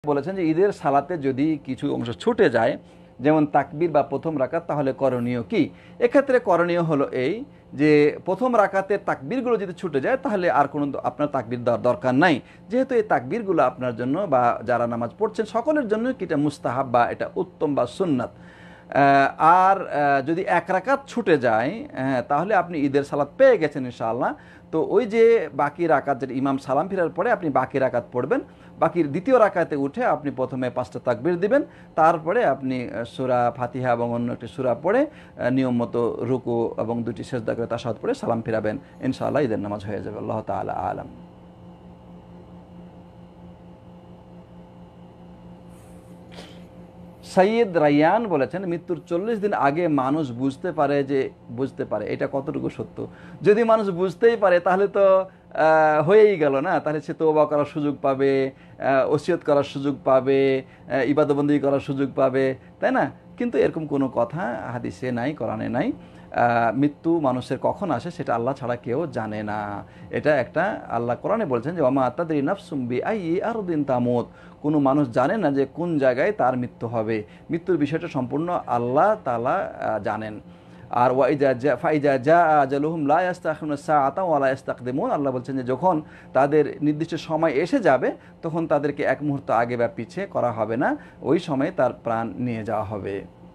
বলেছেন যে ঈদের সালাতে যদি কিছু অংশ ছুটে যায় যেমন তাকবীর বা প্রথম রাকাত তাহলে করণীয় কি? এক্ষেত্রে করণীয় হলো এই যে প্রথম রাকাতের তাকবীরগুলো যদি ছুটে যায় তাহলে আর কোনো আপনার তাকবীর দেওয়ার দরকার নাই, যেহেতু এই তাকবীরগুলো আপনার জন্য বা যারা নামাজ পড়ছেন সকলের জন্য এটা মুস্তাহাব বা এটা উত্তম বা সুন্নাত। আর যদি এক রাকাত ছুটে যায় তাহলে আপনি ঈদের সালাত পেয়ে গেছেন ইনশাআল্লাহ। তো ওই যে বাকি রাকাত যেটা ইমাম সালাম ফেরার পরে আপনি বাকি রাকাত পড়বেন, বাকির দ্বিতীয় রাকাতে উঠে আপনি প্রথমে 5টা তাকবীর দিবেন, তারপরে আপনি সূরা ফাতিহা এবং অন্য একটি সূরা পড়ে নিয়ম মতো রুকু এবং 2টি সিজদা করে তাশাহুদ পড়ে সালাম ফিরাবেন, ইনশাআল্লাহ ঈদের নামাজ হয়ে যাবে। আল্লাহ তাআলা আলাম। সৈয়দ রায়ান বলেছেন মৃত্যুর 40 দিন আগে মানুষ বুঝতে পারে এটা কতটুকু সত্য? যদি মানুষ বুঝতেই পারে তাহলে তো হয়েই গেল না, তাহলে সে তওবা করার সুযোগ পাবে, ওসিয়ত করার সুযোগ পাবে, ইবাদতবন্দি করার সুযোগ পাবে, তাই না? কিন্তু এরকম কোনো কথা হাদিসে নাই, কোরআনে নাই। মৃত্যু মানুষের কখন আসে সেটা আল্লাহ ছাড়া কেউ জানে না। এটা একটা আল্লাহ কোরআনে বলছেন যে ওমা তাদরি নাফসুম বিআইয়ি আরদিন তামুত, কোনো মানুষ জানে না যে কোন জায়গায় তার মৃত্যু হবে। মৃত্যুর বিষয়টা সম্পূর্ণ আল্লাহ তাআলা জানেন। আর ফাইজা জা আজালুহুম লা ইস্তাখিরুনা সাআতাও ওয়া লা ইস্তাকদিমুন, আল্লাহ বলছেন যে যখন তাদের নির্দিষ্ট সময় এসে যাবে তখন তাদেরকে এক মুহূর্ত আগে বা পিছে করা হবে না, ওই সময় তার প্রাণ নিয়ে যাওয়া হবে।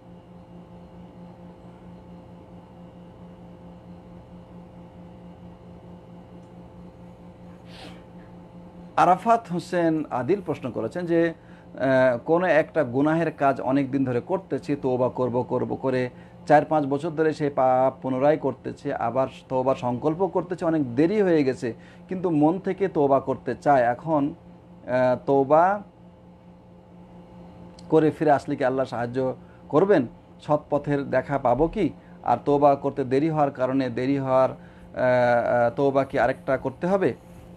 আরাফাত হোসেন আদিল প্রশ্ন করেছেন যে কোনো একটা গুনাহের কাজ অনেক দিন ধরে করতেছি, তওবা করব করে 4-5 বছর ধরে সেই পাপ পুনরায় করতেছে, আবার তওবার সংকল্প করতেছে, অনেক দেরি হয়ে গেছে কিন্তু মন থেকে তওবা করতে চায়। এখন তওবা করে ফিরে আসলে কি আল্লাহ সাহায্য করবেন? সৎ পথের দেখা পাবো কি? আর তওবা করতে দেরি হওয়ার কারণে তওবা কি আরেকটা করতে হবে?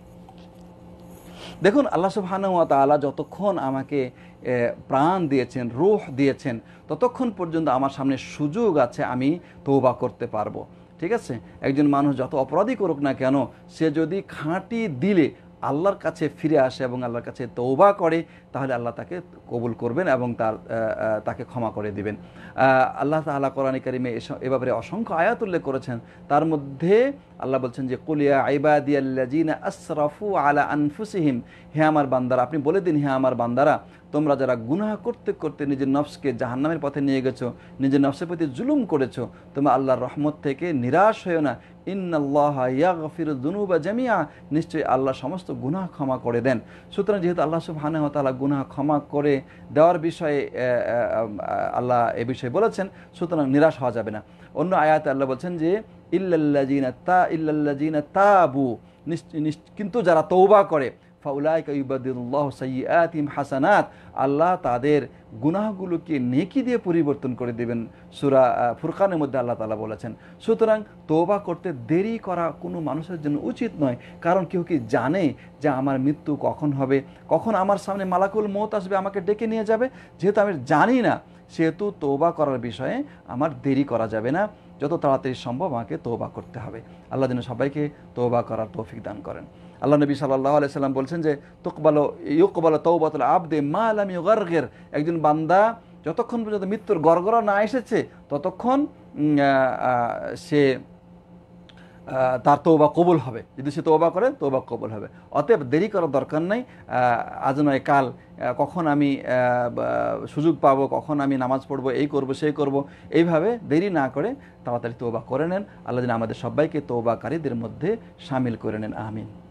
দেখুন, আল্লাহ সুবহানাহু ওয়া তাআলা যতক্ষণ আমাকে প্রাণ দিয়েছেন, রূহ দিয়েছেন, ততক্ষণ পর্যন্ত আমার সামনে সুযোগ আছে আমি তওবা করতে পারবো। ঠিক আছে? একজন মানুষ যত অপরাধী করুক না কেন, সে যদি খাঁটি দিলে আল্লাহর কাছে ফিরে আসে এবং আল্লাহর কাছে তওবা করে তাহলে আল্লাহ তাকে কবুল করবেন এবং তাকে ক্ষমা করে দিবেন। আল্লাহ তাআলা কোরআনে কারিমে এ ব্যাপারে অসংখ্য আয়াত উল্লেখ করেছেন। তার মধ্যে আল্লাহ বলছেন যে কুল ইয়া ইবাদিয়াল্লাযিনা আসরাফু আলা আনফুসিহিম, হে আমার বান্দারা, আপনি বলে দিন হে আমার বান্দারা, তোমরা যারা গুনাহ করতে করতে নিজের নফসকে জাহান্নামের পথে নিয়ে গেছো, নিজের নফসের প্রতি জুলুম করেছো, তোমরা আল্লাহর রহমত থেকে নিরাশ হয়েও না। ইন্নাল্লাহা ইয়াগফিরুয যুনুবা জামিআ, নিশ্চয়ই আল্লাহ সমস্ত গুনাহ ক্ষমা করে দেন। সুতরাং যেহেতু আল্লাহ সুবহানাহু ওয়া তাআলা গুনাহ ক্ষমা করে দেওয়ার বিষয়ে আল্লাহ এ বিষয়ে বলেছেন, সুতরাং নিরাশ হওয়া যাবে না। অন্য আয়াতে আল্লাহ বলছেন যে ইল্লাল্লাযিনা তাবু, কিন্তু যারা তওবা করে, ফাউলাইকা ইউবাদদিলুল্লাহু সাইয়্যাতিহিম হাসানাত, আল্লাহ তাদের গুনাহগুলোকে নেকি দিয়ে পরিবর্তন করে দেবেন। সূরা ফুরকানের মধ্যে আল্লাহ তাআলা বলেছেন। সুতরাং তওবা করতে দেরি করা কোনো মানুষের জন্য উচিত নয়, কারণ কেউ কি জানে যে আমার মৃত্যু কখন হবে, কখন আমার সামনে মালাকুল মউত আসবে, আমাকে ডেকে নিয়ে যাবে? যেহেতু আমি জানি না, সেহেতু তওবা করার বিষয়ে আমার দেরি করা যাবে না, যত তাড়াতাড়ি সম্ভব আমাকে তওবা করতে হবে। আল্লাহ যেন সবাইকে তওবা করার তৌফিক দান করেন। আল্লাহ নবী সাল্লাল্লাহু আলাইহি সাল্লাম বলছেন যে ইউকবালু তাওবাতুল আবদি মা লাম ইউগারগির, একজন বান্দা যতক্ষণ পর্যন্ত মৃত্যুর গড়গড়া না এসেছে ততক্ষণ সে তার তওবা কবুল হবে। যদি সে তওবা করে তওবা কবুল হবে। অতএব দেরি করার দরকার নাই। আজ নয় কাল, কখন আমি সুযোগ পাবো, কখন আমি নামাজ পড়বো, এই করব সেই করব, এইভাবে দেরি না করে তাড়াতাড়ি তওবা করে নেন। আল্লাহ যেন আমাদের সবাইকে তওবাকারীদের মধ্যে শামিল করে নেন। আমিন।